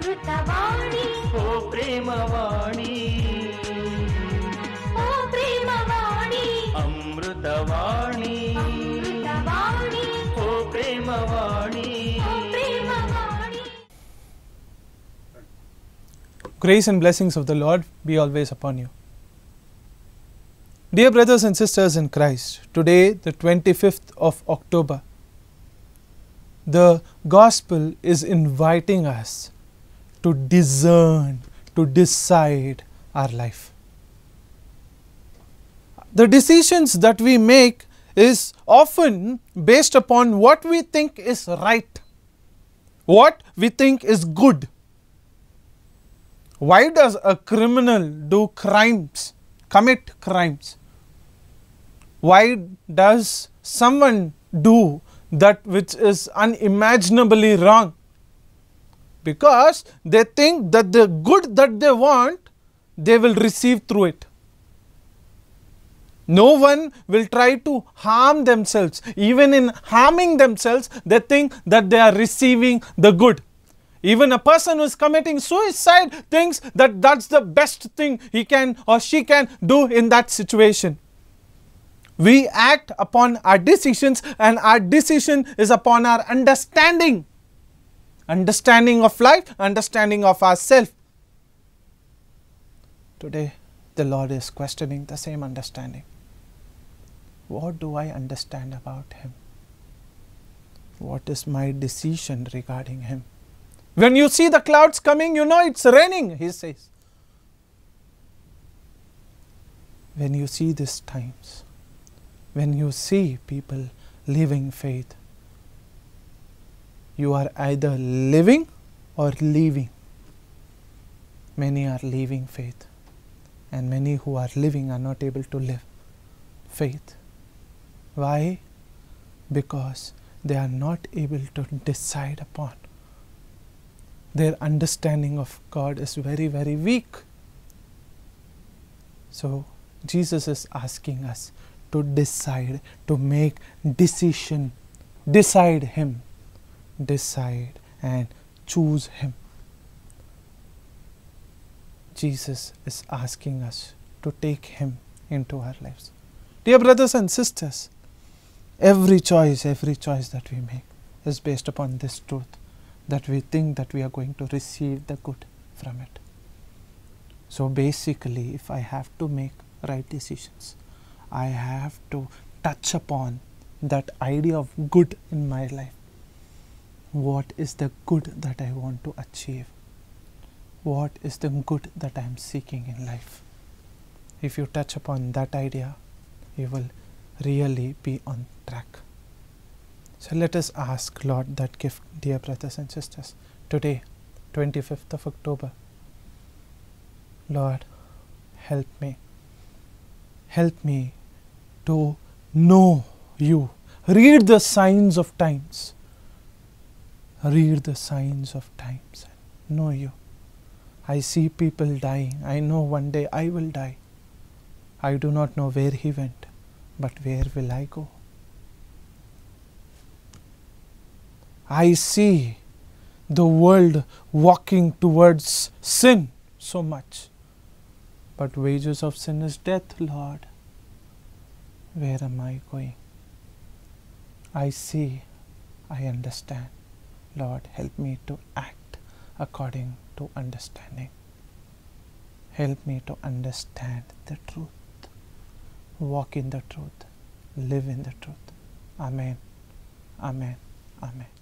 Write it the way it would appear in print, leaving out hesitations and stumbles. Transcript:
Amruthavani, O Premavani, O Premavani, Amruthavani, Amruthavani, O Premavani. O Premavani. Grace and blessings of the Lord be always upon you. Dear brothers and sisters in Christ, today the 25th of October, the Gospel is inviting us to discern, to decide our life. The decisions that we make is often based upon what we think is right, what we think is good. Why does a criminal do crimes, commit crimes? Why does someone do that which is unimaginably wrong? Because they think that the good that they want, they will receive through it. No one will try to harm themselves. Even in harming themselves, they think that they are receiving the good. Even a person who is committing suicide thinks that that's the best thing he can or she can do in that situation. We act upon our decisions, and our decision is upon our understanding. Understanding of life, understanding of ourselves. Today, the Lord is questioning the same understanding. What do I understand about Him? What is my decision regarding Him? When you see the clouds coming, you know it's raining, He says. When you see these times, when you see people living faith, you are either living or leaving. Many are leaving faith, and many who are living are not able to live faith. Why? Because they are not able to decide upon. Their understanding of God is very, very weak. So Jesus is asking us to decide, to make decision, decide Him, decide and choose Him. Jesus is asking us to take Him into our lives. Dear brothers and sisters, every choice that we make is based upon this truth, that we think that we are going to receive the good from it. So basically, if I have to make right decisions, I have to touch upon that idea of good in my life. What is the good that I want to achieve? What is the good that I am seeking in life? If you touch upon that idea, you will really be on track. So let us ask Lord that gift, dear brothers and sisters. Today, 25th of October, Lord, help me. Help me to know You. Read the signs of times. Read the signs of times and know You. I see people dying. I know one day I will die. I do not know where he went, but where will I go? I see the world walking towards sin so much, but wages of sin is death, Lord. Where am I going? I see, I understand. Lord, help me to act according to understanding. Help me to understand the truth, walk in the truth, live in the truth. Amen. Amen. Amen.